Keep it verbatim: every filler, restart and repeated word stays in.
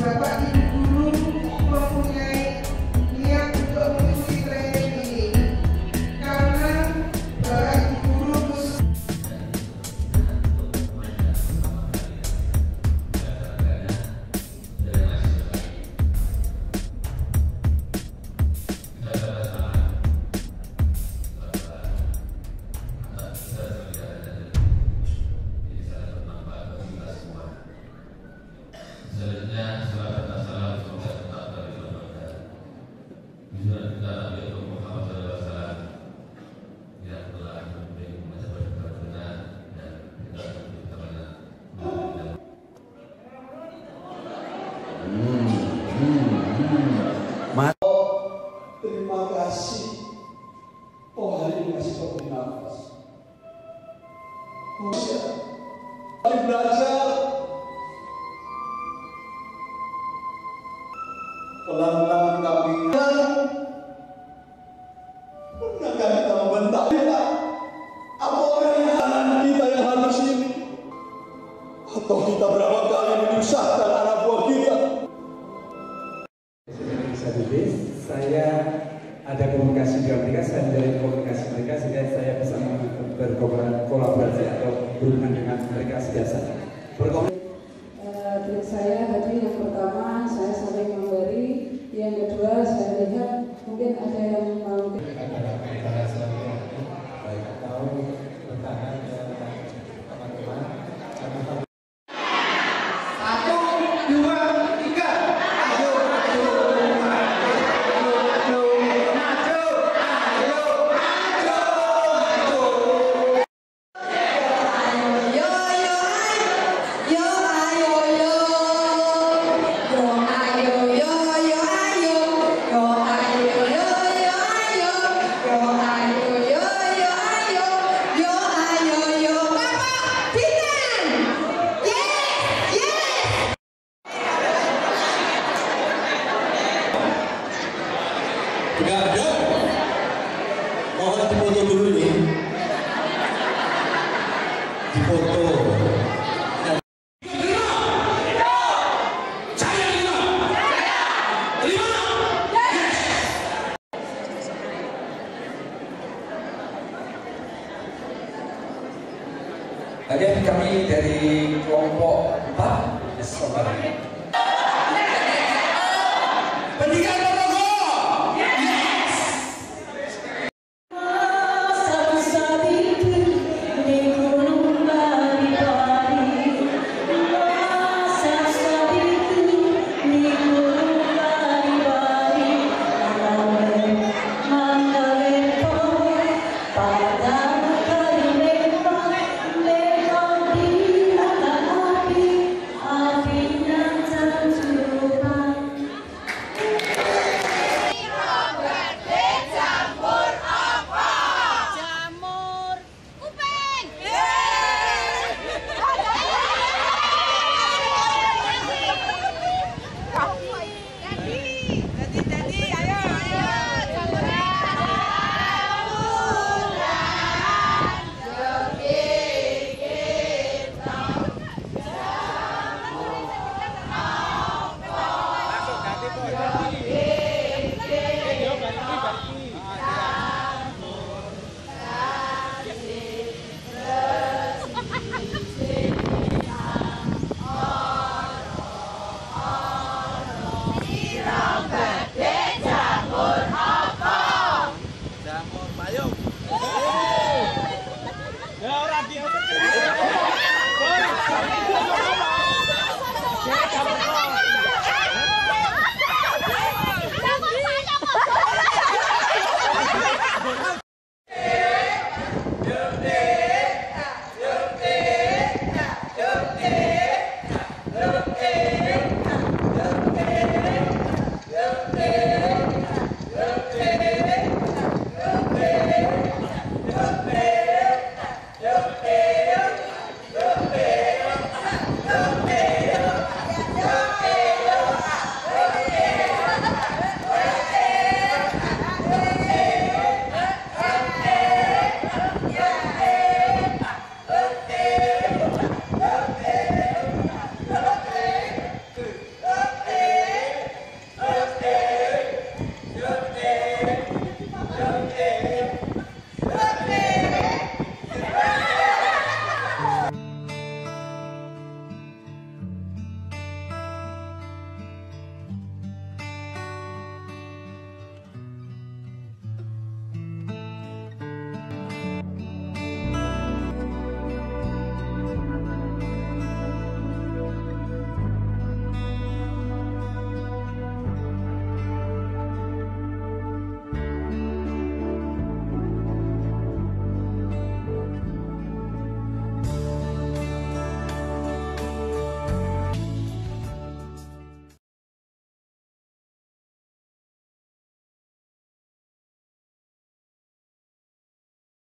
Bapak Ibu guru mempunyai niat untuk mengikuti training ini karena Bapak Ibu guru khusus terima kasih. Oh, hari ini masih kau beri nafas. Oh, ya. Mari belajar. Pelan-pelan kami pernah kita membentak kita. Apa orang yang kanan kita yang halus ini? Atau kita berapa kali menyusahkan anak buah kita? Saya ada komunikasi dengan mereka, saya menjalin komunikasi mereka sehingga saya bisa berkolaborasi atau berhubungan dengan mereka biasa. Berkomunikasi. Uh, dari saya tadi yang pertama saya saling memberi, yang kedua saya lihat mungkin ada yang mau. Baik atau bertahan teman-teman. satu, dua, tiga. Enggak ada. Mohon difoto dulu nih. Difoto. Oke, kami dari kelompok empat,